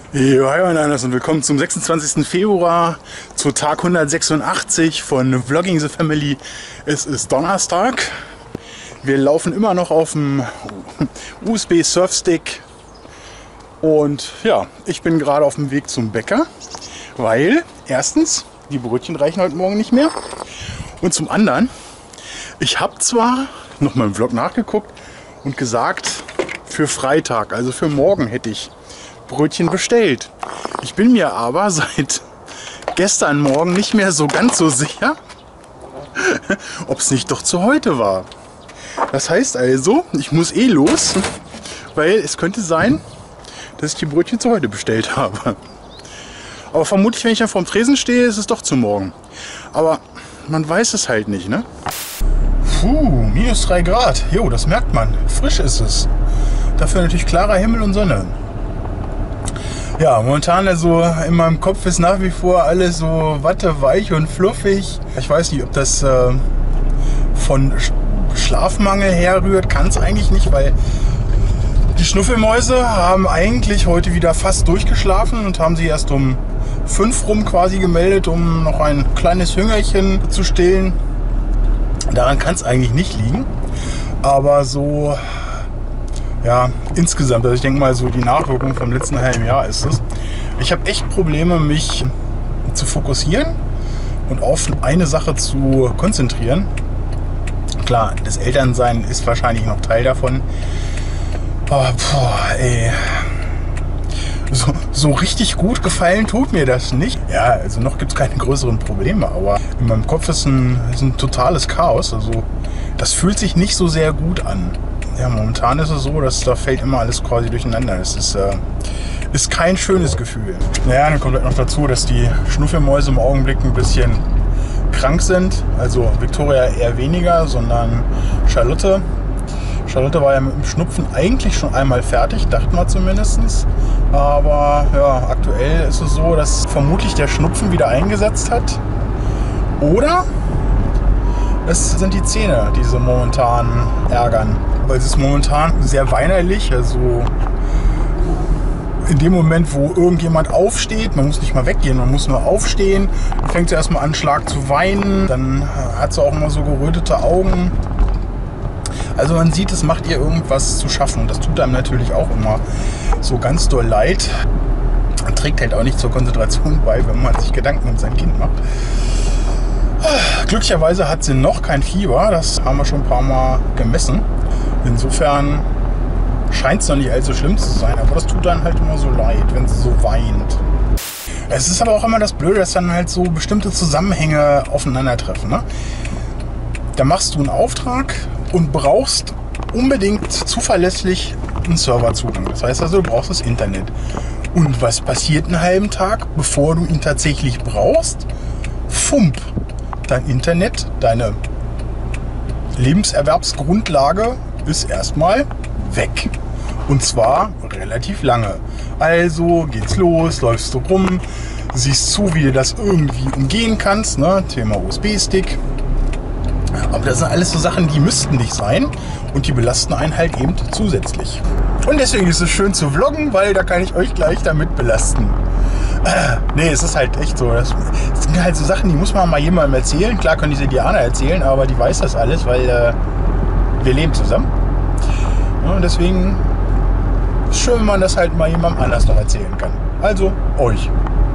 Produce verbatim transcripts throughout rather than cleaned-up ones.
Jo, hi Anders und willkommen zum sechsundzwanzigsten Februar, zu Tag hundertsechsundachtzig von Vlogging the Family. Es ist Donnerstag. Wir laufen immer noch auf dem U S B-Surfstick. Und ja, ich bin gerade auf dem Weg zum Bäcker, weil erstens, die Brötchen reichen heute Morgen nicht mehr. Und zum anderen, ich habe zwar noch mal im Vlog nachgeguckt und gesagt, für Freitag, also für morgen hätte ich Brötchen bestellt. Ich bin mir aber seit gestern Morgen nicht mehr so ganz so sicher, ob es nicht doch zu heute war. Das heißt also, ich muss eh los, weil es könnte sein, dass ich die Brötchen zu heute bestellt habe. Aber vermutlich, wenn ich dann vorm Tresen stehe, ist es doch zu morgen. Aber man weiß es halt nicht, ne? Puh, minus drei Grad. Jo, das merkt man. Frisch ist es. Dafür natürlich klarer Himmel und Sonne. Ja, momentan also in meinem Kopf ist nach wie vor alles so watteweich und fluffig. Ich weiß nicht, ob das äh, von Schlafmangel herrührt, kann es eigentlich nicht, weil die Schnuffelmäuse haben eigentlich heute wieder fast durchgeschlafen und haben sich erst um fünf rum quasi gemeldet, um noch ein kleines Hüngerchen zu stillen. Daran kann es eigentlich nicht liegen, aber so... Ja, insgesamt, also ich denke mal so die Nachwirkung vom letzten halben Jahr ist es. Ich habe echt Probleme, mich zu fokussieren und auf eine Sache zu konzentrieren. Klar, das Elternsein ist wahrscheinlich noch Teil davon. Aber boah, ey. So, so richtig gut gefallen tut mir das nicht. Ja, also noch gibt es keine größeren Probleme, aber in meinem Kopf ist ein, ist ein totales Chaos. Also das fühlt sich nicht so sehr gut an. Ja, momentan ist es so, dass da fällt immer alles quasi durcheinander. Das ist, äh, ist kein schönes Gefühl. Naja, dann kommt halt noch dazu, dass die Schnuffelmäuse im Augenblick ein bisschen krank sind. Also Victoria eher weniger, sondern Charlotte. Charlotte war ja mit dem Schnupfen eigentlich schon einmal fertig, dachten wir zumindest. Aber ja, aktuell ist es so, dass vermutlich der Schnupfen wieder eingesetzt hat. Oder es sind die Zähne, die sie momentan ärgern. Weil es ist momentan sehr weinerlich, also in dem Moment, wo irgendjemand aufsteht, man muss nicht mal weggehen, man muss nur aufstehen, dann fängt sie erstmal an, Schlag zu weinen, dann hat sie auch immer so gerötete Augen. Also man sieht, es macht ihr irgendwas zu schaffen und das tut einem natürlich auch immer so ganz doll leid. Man trägt halt auch nicht zur Konzentration bei, wenn man sich Gedanken um sein Kind macht. Glücklicherweise hat sie noch kein Fieber, das haben wir schon ein paar Mal gemessen. Insofern scheint es noch nicht allzu schlimm zu sein, aber das tut dann halt immer so leid, wenn sie so weint. Es ist aber auch immer das Blöde, dass dann halt so bestimmte Zusammenhänge aufeinandertreffen. Ne? Da machst du einen Auftrag und brauchst unbedingt zuverlässig einen Serverzugang. Das heißt also, du brauchst das Internet. Und was passiert einen halben Tag, bevor du ihn tatsächlich brauchst? Fump! Dein Internet, deine Lebenserwerbsgrundlage ist erstmal weg. Und zwar relativ lange. Also geht's los, läufst du rum, siehst zu, wie du das irgendwie umgehen kannst. Ne? Thema U S B-Stick. Aber das sind alles so Sachen, die müssten nicht sein. Und die belasten einen halt eben zusätzlich. Und deswegen ist es schön zu vloggen, weil da kann ich euch gleich damit belasten. Äh, nee, es ist halt echt so. Das, das sind halt so Sachen, die muss man mal jemandem erzählen. Klar können diese Diana erzählen, aber die weiß das alles, weil äh, wir leben zusammen. Ja, und deswegen ist es schön, wenn man das halt mal jemandem anders noch erzählen kann. Also euch.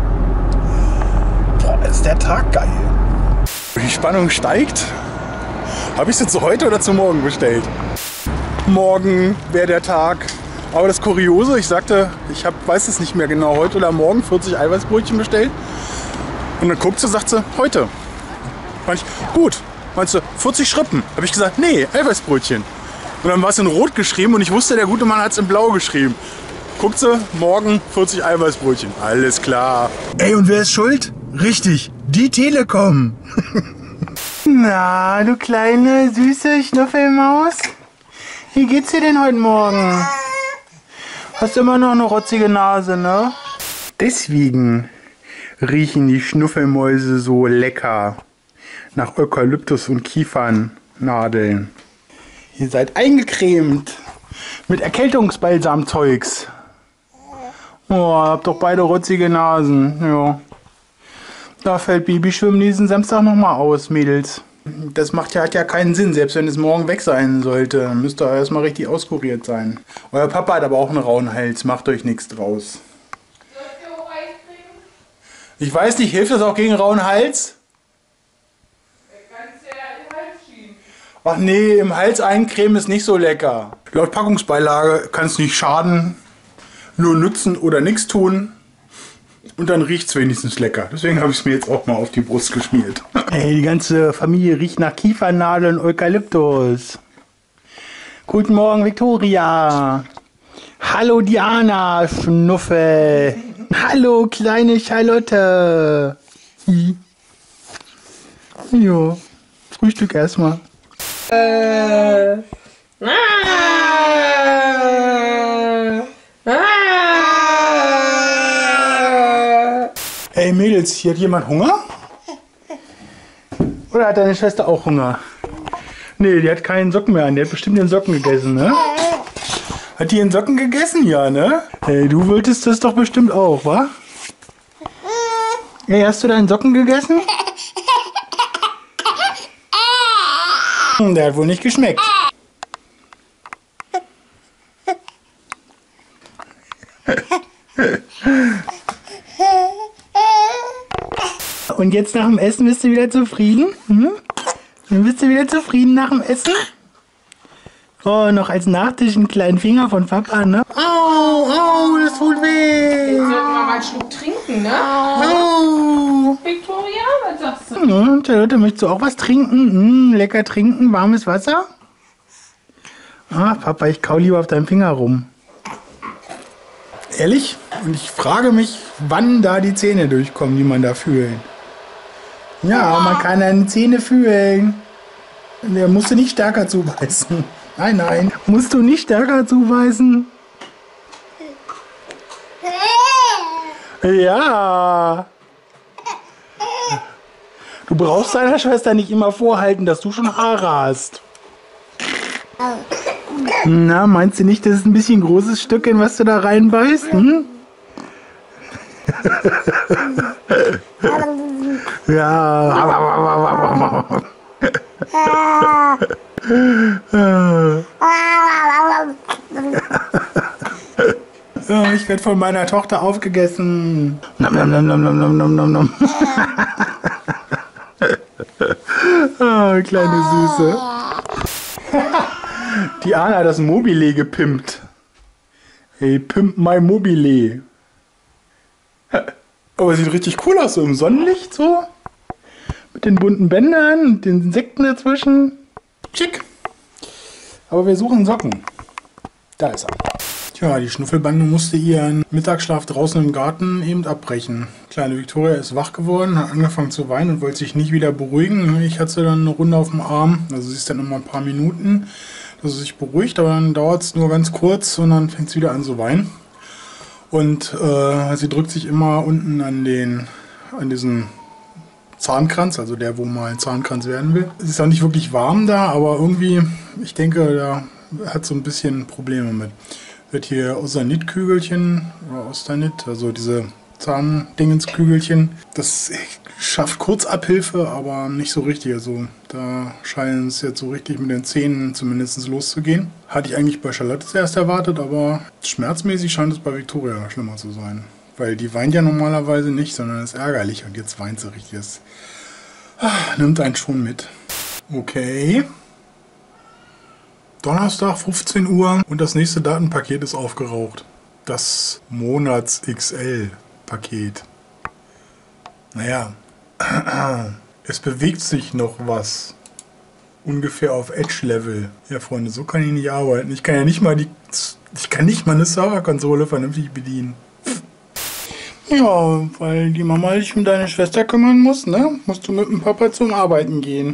Boah, ist der Tag geil. Die Spannung steigt. Habe ich es jetzt zu heute oder zu morgen bestellt? Morgen wäre der Tag. Aber das Kuriose, ich sagte, ich hab, weiß es nicht mehr genau, heute oder morgen vierzig Eiweißbrötchen bestellt. Und dann guckt sie, sagt sie, heute. Meinte ich, gut. Meinst du, vierzig Schrippen? Habe ich gesagt, nee, Eiweißbrötchen. Und dann war es in Rot geschrieben und ich wusste, der gute Mann hat es in Blau geschrieben. Guckt sie, morgen vierzig Eiweißbrötchen. Alles klar. Ey, und wer ist schuld? Richtig, die Telekom. Na, du kleine, süße Schnuffelmaus. Wie geht's dir denn heute Morgen? Hast immer noch eine rotzige Nase, ne? Deswegen riechen die Schnuffelmäuse so lecker. Nach Eukalyptus und Kiefernnadeln. Ihr seid eingecremt mit Erkältungsbalsamzeugs. Oh, habt doch beide rotzige Nasen. Ja. Da fällt Babyschwimmen diesen Samstag nochmal aus, Mädels. Das macht ja, hat ja keinen Sinn, selbst wenn es morgen weg sein sollte. Dann müsst ihr erstmal richtig auskuriert sein. Euer Papa hat aber auch einen rauen Hals, macht euch nichts draus. Soll ich dir auch Eis kriegen? Ich weiß nicht, hilft das auch gegen rauen Hals? Ich kann es dir in den Hals schieben. Ach nee, im Hals eincremen ist nicht so lecker. Laut Packungsbeilage kann es nicht schaden, nur nützen oder nichts tun. Und dann riecht es wenigstens lecker. Deswegen habe ich es mir jetzt auch mal auf die Brust geschmiert. Ey, die ganze Familie riecht nach Kiefernadeln und Eukalyptus. Guten Morgen, Victoria. Hallo, Diana, Schnuffel. Hallo, kleine Charlotte. Hm. Jo, Frühstück erstmal. Äh. Ah. Ah. Ey Mädels, hier hat jemand Hunger? Oder hat deine Schwester auch Hunger? Nee, die hat keinen Socken mehr an. Die hat bestimmt den Socken gegessen, ne? Hat die den Socken gegessen? Ja, ne? Hey, du wolltest das doch bestimmt auch, wa? Hey, hast du deinen Socken gegessen? Hm, der hat wohl nicht geschmeckt. Und jetzt nach dem Essen bist du wieder zufrieden? Hm? Bist du wieder zufrieden nach dem Essen? Oh, noch als Nachtisch einen kleinen Finger von Papa, ne? Au, au, das tut weh. Jetzt sollten wir mal einen Schluck trinken, ne? Au. Victoria, was sagst du? Ja, Charlotte, möchtest du auch was trinken? Hm, lecker trinken, warmes Wasser? Ah, Papa, ich kau lieber auf deinem Finger rum. Ehrlich? Und ich frage mich, wann da die Zähne durchkommen, die man da fühlt. Ja, man kann deine Zähne fühlen. Der musst du nicht stärker zubeißen. Nein, nein. Musst du nicht stärker zubeißen. Ja. Du brauchst deiner Schwester nicht immer vorhalten, dass du schon Haare hast. Na, meinst du nicht, das ist ein bisschen großes Stück, in was du da reinbeißt? Hm? Ja. Ja, ich werde von meiner Tochter aufgegessen. Nom, nom, nom, nom, nom, nom, nom, nom. Oh, kleine Süße. Die Anna hat das Mobile gepimpt. Hey, pimp my Mobile. Aber sieht richtig cool aus, so im Sonnenlicht so. Mit den bunten Bändern und den Insekten dazwischen. Schick. Aber wir suchen Socken. Da ist er. Tja, die Schnuffelbande musste ihren Mittagsschlaf draußen im Garten eben abbrechen. Kleine Victoria ist wach geworden, hat angefangen zu weinen und wollte sich nicht wieder beruhigen. Ich hatte sie dann eine Runde auf dem Arm, also sie ist dann noch mal ein paar Minuten, dass sie sich beruhigt, aber dann dauert es nur ganz kurz und dann fängt sie wieder an zu weinen. Und äh, sie drückt sich immer unten an den, an diesen Zahnkranz, also der, wo mal ein Zahnkranz werden will. Es ist auch nicht wirklich warm da, aber irgendwie, ich denke, da hat so ein bisschen Probleme mit. Wird hier Osanit-Kügelchen oder Ostanit, also diese Zahndingenskügelchen. Das schafft Kurzabhilfe, aber nicht so richtig. Also da scheint es jetzt so richtig mit den Zähnen zumindest loszugehen. Hatte ich eigentlich bei Charlotte zuerst erwartet, aber schmerzmäßig scheint es bei Victoria schlimmer zu sein. Weil die weint ja normalerweise nicht, sondern ist ärgerlich und jetzt weint sie richtig. Das ah, nimmt einen schon mit. Okay. Donnerstag, fünfzehn Uhr und das nächste Datenpaket ist aufgeraucht. Das Monats-X L-Paket. Naja, es bewegt sich noch was. Ungefähr auf Edge-Level. Ja, Freunde, so kann ich nicht arbeiten. Ich kann ja nicht mal die, ich kann nicht mal eine Serverkonsole vernünftig bedienen. Ja, weil die Mama sich um deine Schwester kümmern muss, ne? Musst du mit dem Papa zum Arbeiten gehen.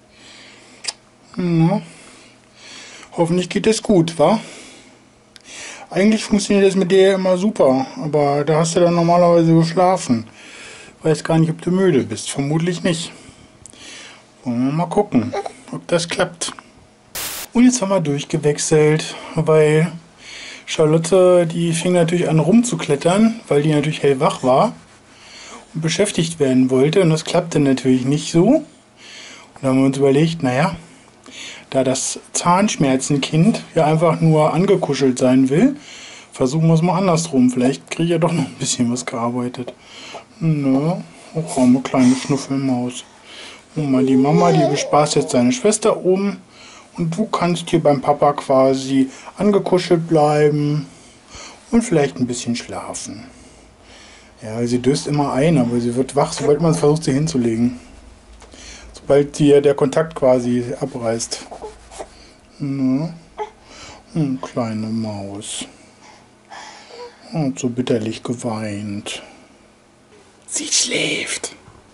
Ja. Hoffentlich geht es gut, wa? Eigentlich funktioniert das mit dir immer super, aber da hast du dann normalerweise geschlafen. Weiß gar nicht, ob du müde bist. Vermutlich nicht. Wollen wir mal gucken, ob das klappt. Und jetzt haben wir durchgewechselt, weil Charlotte, die fing natürlich an rumzuklettern, weil die natürlich hellwach war und beschäftigt werden wollte. Und das klappte natürlich nicht so. Und da haben wir uns überlegt, naja, da das Zahnschmerzenkind ja einfach nur angekuschelt sein will, versuchen wir es mal andersrum. Vielleicht kriege ich ja doch noch ein bisschen was gearbeitet. Na, oh, eine kleine Schnuffelmaus. Und mal die Mama, die bespaßt jetzt seine Schwester oben. Und du kannst hier beim Papa quasi angekuschelt bleiben und vielleicht ein bisschen schlafen. Ja, sie döst immer ein, aber sie wird wach, sobald man versucht, sie hinzulegen. Sobald hier der Kontakt quasi abreißt. Na, eine kleine Maus. Und so bitterlich geweint. Sie schläft.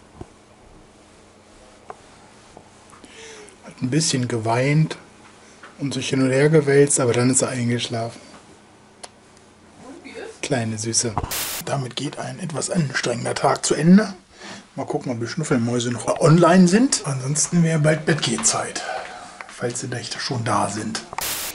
Hat ein bisschen geweint und sich hin und her gewälzt, aber dann ist er eingeschlafen. Kleine Süße. Damit geht ein etwas anstrengender Tag zu Ende. Mal gucken, ob die Schnuffelmäuse noch online sind. Ansonsten wäre bald Bettgehzeit, falls sie nicht schon da sind.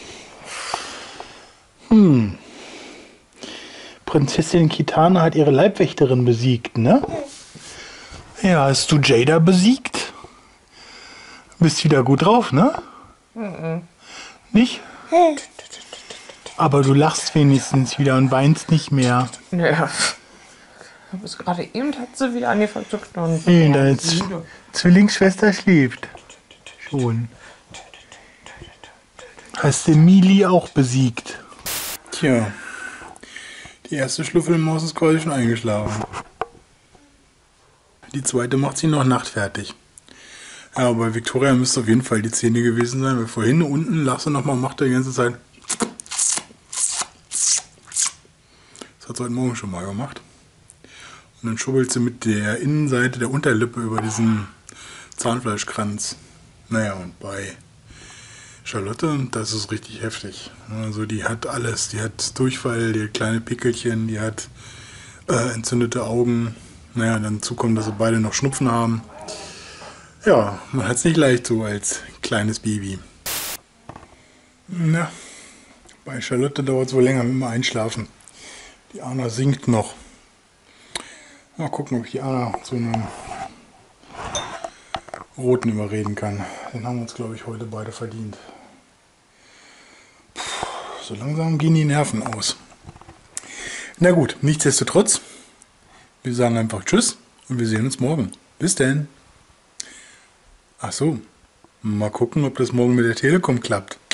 Hm. Prinzessin Kitana hat ihre Leibwächterin besiegt, ne? Ja, hast du Jada besiegt? Bist wieder gut drauf, ne? Mhm. Nicht? Aber du lachst wenigstens wieder und weinst nicht mehr. Ja. Bis gerade eben hat sie wieder angefangen zu knurren. Nee, deine Z Zwillingsschwester schläft. Schon. Hast du Mili auch besiegt? Tja. Die erste Schnuffelmaus ist quasi schon eingeschlafen. Die zweite macht sie noch nachtfertig. Ja, bei Victoria müsste auf jeden Fall die Zähne gewesen sein, weil vorhin unten lag sie nochmal und macht die ganze Zeit. Das hat sie heute Morgen schon mal gemacht. Und dann schubbelt sie mit der Innenseite der Unterlippe über diesen Zahnfleischkranz. Naja, und bei Charlotte, das ist richtig heftig. Also die hat alles. Die hat Durchfall, die hat kleine Pickelchen, die hat äh, entzündete Augen. Naja, dann dazu kommt, dass sie beide noch Schnupfen haben. Ja, man hat es nicht leicht so als kleines Baby. Na, bei Charlotte dauert es wohl länger mit dem Einschlafen. Die Anna singt noch. Mal gucken, ob ich die Anna zu einem Roten überreden kann. Den haben wir uns, glaube ich, heute beide verdient. So langsam gehen die Nerven aus. Na gut, nichtsdestotrotz, wir sagen einfach Tschüss und wir sehen uns morgen. Bis denn. Ach so, mal gucken, ob das morgen mit der Telekom klappt.